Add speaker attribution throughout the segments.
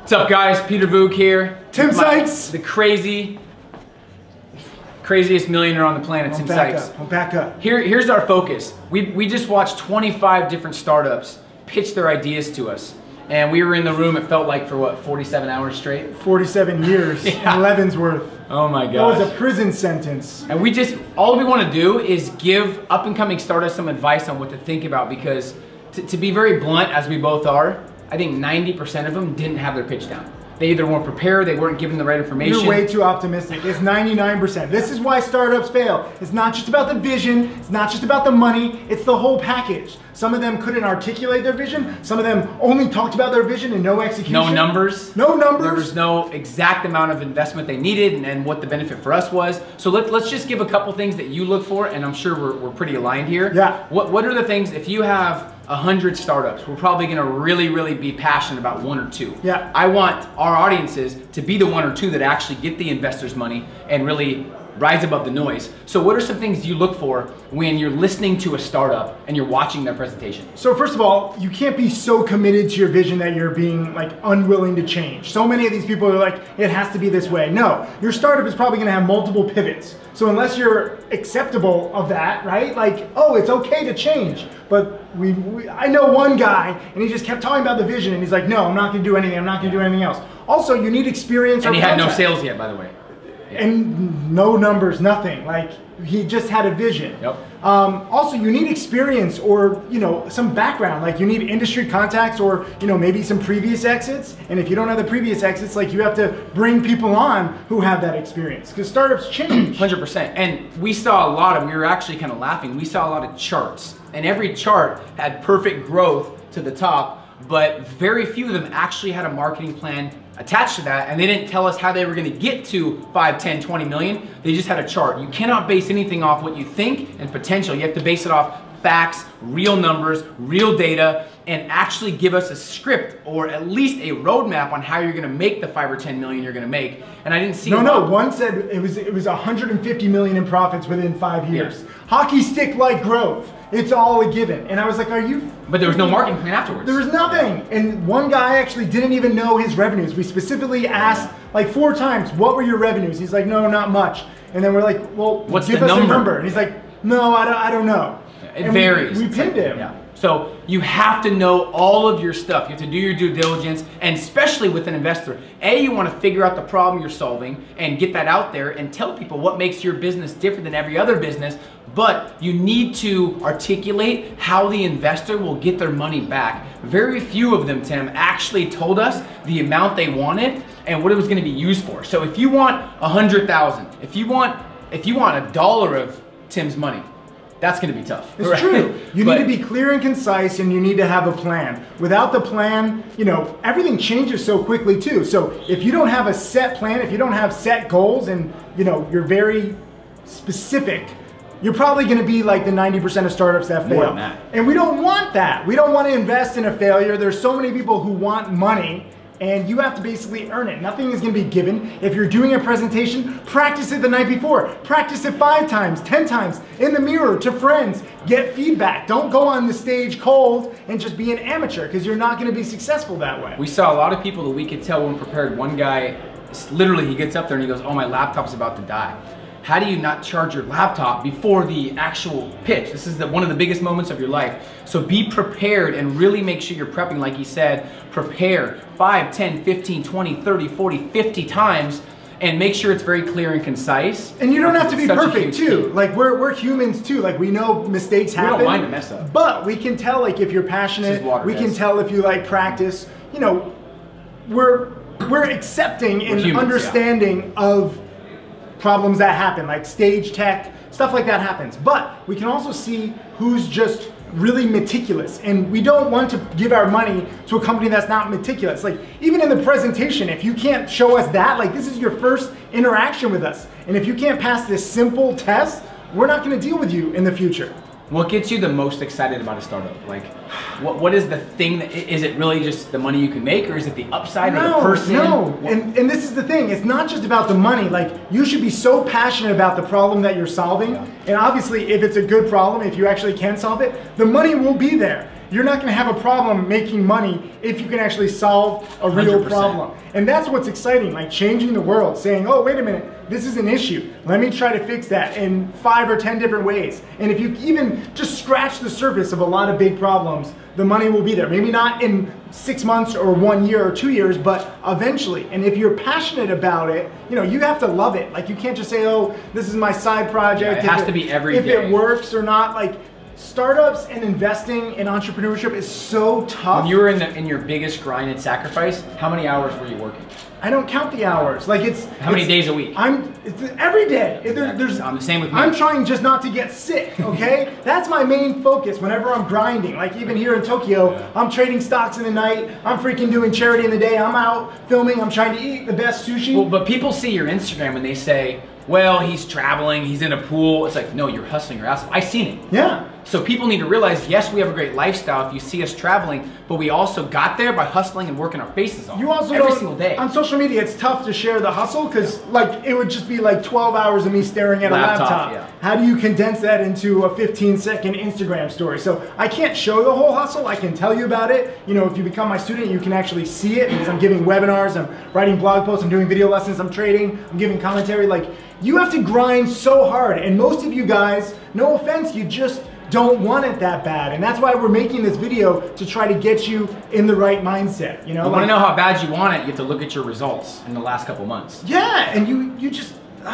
Speaker 1: What's up, guys? Peter Voogd here.
Speaker 2: Tim Sykes.
Speaker 1: The craziest millionaire on the planet, Tim Sykes.
Speaker 2: I'm back up.
Speaker 1: Here's our focus. We just watched 25 different startups pitch their ideas to us. And we were in the room, it felt like, for what, 47 hours straight?
Speaker 2: 47 years in Leavenworth.
Speaker 1: Oh my gosh.
Speaker 2: That was a prison sentence.
Speaker 1: And all we want to do is give up-and-coming startups some advice on what to think about, because to be very blunt, as we both are, I think 90% of them didn't have their pitch down. They either weren't prepared, they weren't given the right information.
Speaker 2: You're way too optimistic. It's 99%. This is why startups fail. It's not just about the vision, it's not just about the money, it's the whole package. Some of them couldn't articulate their vision, some of them only talked about their vision and no execution.
Speaker 1: No numbers.
Speaker 2: No numbers.
Speaker 1: There was no exact amount of investment they needed and what the benefit for us was. So let's just give a couple things that you look for, and I'm sure we're pretty aligned here.
Speaker 2: Yeah.
Speaker 1: What are the things, if you have 100 startups, we're probably gonna really be passionate about one or two.
Speaker 2: Yeah.
Speaker 1: I want our audiences to be the one or two that actually get the investors' money and really rise above the noise. So what are some things you look for when you're listening to a startup and you're watching their presentation?
Speaker 2: So first of all, you can't be so committed to your vision that you're being like unwilling to change. So many of these people are like, it has to be this way. No, your startup is probably gonna have multiple pivots. So unless you're acceptable of that, right? Like, oh, it's okay to change. But I know one guy and he just kept talking about the vision and he's like, no, I'm not gonna do anything, I'm not gonna do anything else. Also, you need experience.
Speaker 1: And he had no sales yet, by the way.
Speaker 2: And no numbers, nothing. Like, he just had a vision.
Speaker 1: Yep.
Speaker 2: Also, you need experience or, some background. Like, you need industry contacts or, maybe some previous exits. And if you don't have the previous exits, like, you have to bring people on who have that experience, because startups change.
Speaker 1: 100%. And we were actually kind of laughing. We saw a lot of charts, and every chart had perfect growth to the top, but very few of them actually had a marketing plan attached to that, and they didn't tell us how they were going to get to 5, 10, 20 million. They just had a chart. You cannot base anything off what you think and potential. You have to base it off facts, real numbers, real data, and actually give us a script or at least a roadmap on how you're going to make the 5 or 10 million you're going to make. And I didn't see
Speaker 2: one said it was 150 million in profits within 5 years.
Speaker 1: Yeah.
Speaker 2: Hockey stick like growth. It's all a given. And I was like, are you?
Speaker 1: But there was no marketing plan afterwards.
Speaker 2: There was nothing. And one guy actually didn't even know his revenues. We specifically asked like 4 times, what were your revenues? He's like, no, not much. And then we're like, well,
Speaker 1: what's
Speaker 2: give
Speaker 1: the
Speaker 2: us
Speaker 1: number?
Speaker 2: A number. And he's like, no, I don't know.
Speaker 1: It varies.
Speaker 2: We pinned him.
Speaker 1: Yeah. So you have to know all of your stuff. You have to do your due diligence, and especially with an investor. You want to figure out the problem you're solving and get that out there and tell people what makes your business different than every other business, but you need to articulate how the investor will get their money back. Very few of them, Tim, actually told us the amount they wanted and what it was going to be used for. So if you want 100,000, if you want $1 of Tim's money, that's going to be tough.
Speaker 2: It's true. You need to be clear and concise, and you need to have a plan. Without the plan, everything changes so quickly too. So if you don't have a set plan, if you don't have set goals, and you're very specific, you're probably going to be like the 90% of startups that fail.
Speaker 1: More than that.
Speaker 2: And we don't want that. We don't want to invest in a failure. There's so many people who want money, and you have to basically earn it. Nothing is going to be given. If you're doing a presentation, practice it the night before. Practice it 5 times, 10 times, in the mirror, to friends. Get feedback. Don't go on the stage cold and just be an amateur, because you're not going to be successful that way.
Speaker 1: We saw a lot of people that we could tell when prepared. One guy, literally, he gets up there and he goes, oh, my laptop's about to die. How do you not charge your laptop before the actual pitch? This is one of the biggest moments of your life. So be prepared and really make sure you're prepping, like he said. Prepare 5, 10, 15, 20, 30, 40, 50 times, and make sure it's very clear and concise.
Speaker 2: And you don't have to be perfect too. Like, we're humans too. Like, we know mistakes happen.
Speaker 1: We don't mind a mess up.
Speaker 2: But we can tell, like, if you're passionate. We can tell if you like practice. We're accepting and understanding of problems that happen, like stage tech, stuff like that happens. But we can also see who's just really meticulous, and we don't want to give our money to a company that's not meticulous. Like, even in the presentation, if you can't show us that, like, this is your first interaction with us, and if you can't pass this simple test, we're not going to deal with you in the future.
Speaker 1: What gets you the most excited about a startup? Like, what is the thing is it really just the money you can make, or is it the upside or the person?
Speaker 2: No, and this is the thing, it's not just about the money. Like, you should be so passionate about the problem that you're solving, and obviously if it's a good problem, if you actually can solve it, the money will be there. you're not going to have a problem making money if you can actually solve a real
Speaker 1: 100%.
Speaker 2: problem. And that's what's exciting, like changing the world, saying, oh, wait a minute, this is an issue. Let me try to fix that in 5 or 10 different ways. And if you even just scratch the surface of a lot of big problems, the money will be there. Maybe not in 6 months or 1 year or 2 years, but eventually. And if you're passionate about it, you know, you have to love it. Like, you can't just say, oh, this is my side project.
Speaker 1: Yeah, it has to be every day.
Speaker 2: If it works or not, like, startups and investing in entrepreneurship is so tough.
Speaker 1: When you were in your biggest grind and sacrifice, how many hours were you working?
Speaker 2: I don't count the hours. Like, it's
Speaker 1: how many days a week?
Speaker 2: It's every day.
Speaker 1: I'm the same with me.
Speaker 2: I'm trying just not to get sick. Okay, that's my main focus whenever I'm grinding. Like, even here in Tokyo, I'm trading stocks in the night. I'm freaking doing charity in the day. I'm out filming. I'm trying to eat the best sushi.
Speaker 1: Well, but people see your Instagram and they say, well, he's traveling, he's in a pool. It's like, no, you're hustling your ass off. I've seen it.
Speaker 2: Yeah.
Speaker 1: So people need to realize, yes, we have a great lifestyle if you see us traveling, but we also got there by hustling and working our faces off.
Speaker 2: You also
Speaker 1: every single day.
Speaker 2: On social media, it's tough to share the hustle because, like, it would just be like 12 hours of me staring at a laptop.
Speaker 1: Yeah.
Speaker 2: How do you condense that into a 15-second Instagram story? So I can't show the whole hustle. I can tell you about it. You know, if you become my student, you can actually see it because I'm giving webinars, I'm writing blog posts, I'm doing video lessons, I'm trading, I'm giving commentary. Like, you have to grind so hard. And most of you guys, no offense, you just don't want it that bad. And that's why we're making this video, to try to get you in the right mindset. You know,
Speaker 1: you want to know how bad you want it, you have to look at your results in the last couple months.
Speaker 2: Yeah, and you just, it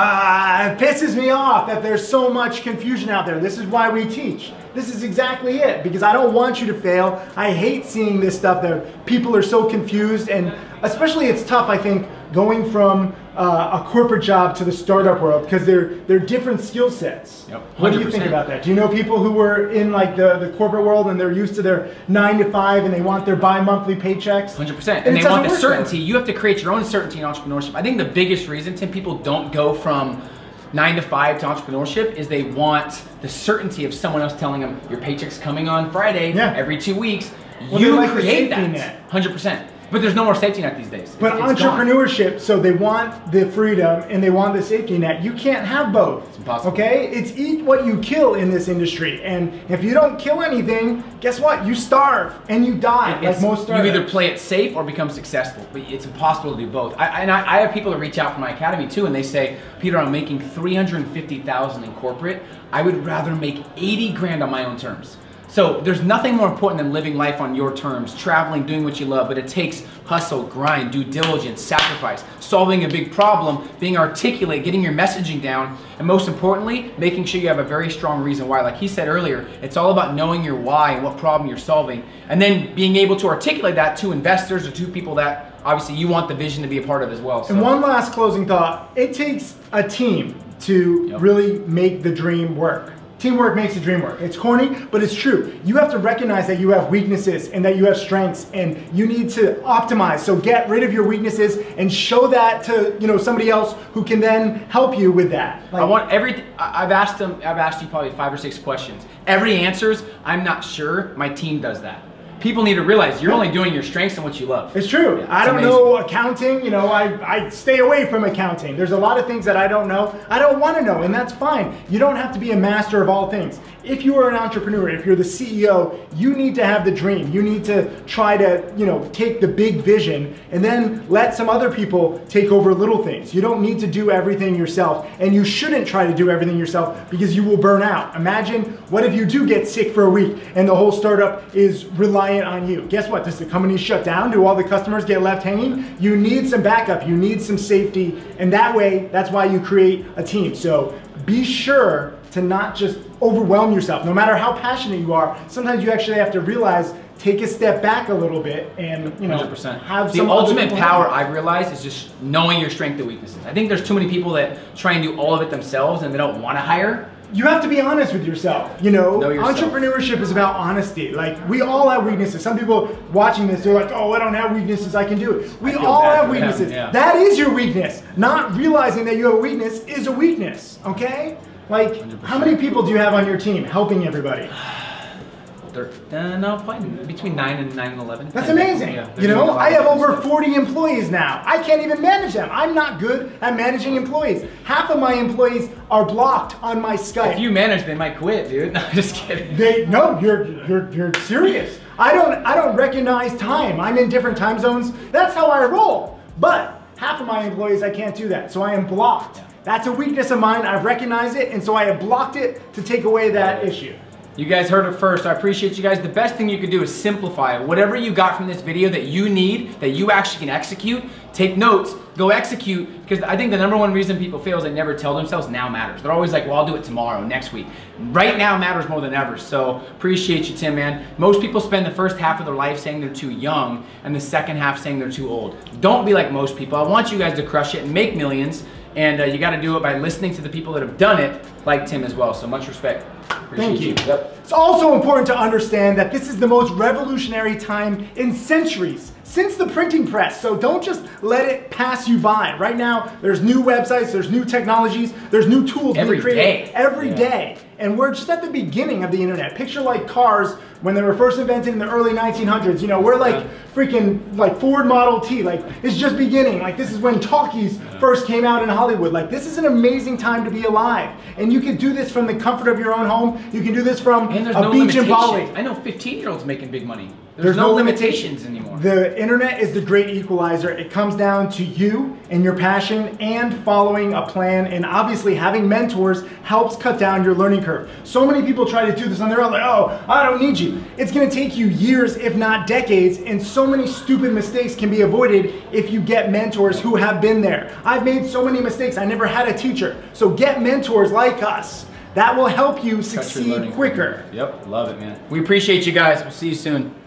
Speaker 2: pisses me off that there's so much confusion out there. This is why we teach. This is exactly it, because I don't want you to fail. I hate seeing this stuff that people are so confused, and especially it's tough, I think, going from a corporate job to the startup world, because they're different skill sets.
Speaker 1: Yep,
Speaker 2: what do you think about that? Do you know people who were in like the corporate world and they're used to their 9 to 5 and they want their bi-monthly paychecks?
Speaker 1: 100%. And they want the certainty. You have to create your own certainty in entrepreneurship. I think the biggest reason, Tim, people don't go from 9 to 5 to entrepreneurship is they want the certainty of someone else telling them your paycheck's coming on Friday every 2 weeks.
Speaker 2: Well,
Speaker 1: you
Speaker 2: like
Speaker 1: create that. 100%. But there's no more safety net these days.
Speaker 2: But it's entrepreneurship, gone. So they want the freedom and they want the safety net. You can't have both.
Speaker 1: It's impossible.
Speaker 2: Okay? It's eat what you kill in this industry. And if you don't kill anything, guess what? You starve and you die, like most startups.
Speaker 1: You either play it safe or become successful. But it's impossible to do both. I have people that reach out from my academy too, and they say, Peter, I'm making $350,000 in corporate. I would rather make 80 grand on my own terms. So there's nothing more important than living life on your terms, traveling, doing what you love, but it takes hustle, grind, due diligence, sacrifice, solving a big problem, being articulate, getting your messaging down, and most importantly, making sure you have a very strong reason why. Like he said earlier, it's all about knowing your why and what problem you're solving, and then being able to articulate that to investors or to people that obviously you want the vision to be a part of as well. So.
Speaker 2: And one last closing thought, it takes a team to really make the dream work. Teamwork makes the dream work. It's corny, but it's true. You have to recognize that you have weaknesses and that you have strengths, and you need to optimize. So get rid of your weaknesses and show that to somebody else who can then help you with that. Like,
Speaker 1: I've asked you probably 5 or 6 questions. Every answer's, I'm not sure. My team does that. People need to realize you're only doing your strengths and what you love.
Speaker 2: It's true.
Speaker 1: Yeah,
Speaker 2: I don't know accounting. I stay away from accounting. There's a lot of things that I don't know. I don't want to know, and that's fine. You don't have to be a master of all things. If you are an entrepreneur, if you're the CEO, you need to have the dream. You need to try to, take the big vision and then let some other people take over little things. You don't need to do everything yourself, and you shouldn't try to do everything yourself because you will burn out. Imagine what if you do get sick for a week and the whole startup is reliant on you. Guess what? Does the company shut down? Do all the customers get left hanging? You need some backup. You need some safety, and that way, that's why you create a team. So be sure to not just overwhelm yourself. No matter how passionate you are, sometimes you actually have to realize, take a step back a little bit and
Speaker 1: 100%.
Speaker 2: Have
Speaker 1: the
Speaker 2: some
Speaker 1: ultimate power I've realized is just knowing your strengths and weaknesses. I think there's too many people that try and do all of it themselves and they don't want to hire.
Speaker 2: You have to be honest with yourself.
Speaker 1: Know yourself.
Speaker 2: Entrepreneurship is about honesty. Like, we all have weaknesses. Some people watching this, they're like, oh, I don't have weaknesses, I can do it. We all have weaknesses.
Speaker 1: Yeah.
Speaker 2: That is your weakness. Not realizing that you have a weakness is a weakness, okay? Like,
Speaker 1: 100%.
Speaker 2: How many people do you have on your team helping everybody?
Speaker 1: No, probably between 9 and 11.
Speaker 2: That's amazing. Yeah, you know, I have over 40 employees now. I can't even manage them. I'm not good at managing employees. Half of my employees are blocked on my Skype.
Speaker 1: If you manage, they might quit, dude. No, just kidding.
Speaker 2: No, you're serious. I don't recognize time. I'm in different time zones. That's how I roll. But half of my employees, I can't do that. So I am blocked. Yeah. That's a weakness of mine. I've recognized it, and so I have blocked it to take away that issue.
Speaker 1: You guys heard it first. I appreciate you guys. The best thing you could do is simplify it. Whatever you got from this video that you need, that you actually can execute, take notes, go execute, because I think the #1 reason people fail is they never tell themselves now matters. They're always like, well, I'll do it tomorrow, next week. Right now matters more than ever. So appreciate you, Tim, man. Most people spend the first half of their life saying they're too young and the second half saying they're too old. Don't be like most people. I want you guys to crush it and make millions. And you got to do it by listening to the people that have done it, like Tim as well. So much respect.
Speaker 2: Thank you. Yep. It's also important to understand that this is the most revolutionary time in centuries since the printing press. So don't just let it pass you by. Right now, there's new websites, there's new technologies, there's new tools being created every day. And we're just at the beginning of the internet. Picture like cars when they were first invented in the early 1900s. You know, we're like freaking like Ford Model T. Like it's just beginning. Like this is when talkies first came out in Hollywood. Like this is an amazing time to be alive. And you can do this from the comfort of your own home. You can do this from a beach in Bali.
Speaker 1: I know 15-year-olds making big money. There's no limitations anymore.
Speaker 2: The internet is the great equalizer. It comes down to you and your passion and following a plan, and obviously having mentors helps cut down your learning curve. So many people try to do this on their own, like, oh, I don't need you. It's gonna take you years, if not decades, and so many stupid mistakes can be avoided if you get mentors who have been there. I've made so many mistakes. I never had a teacher. So get mentors like us. That will help you succeed quicker.
Speaker 1: Yep, love it, man. We appreciate you guys. We'll see you soon.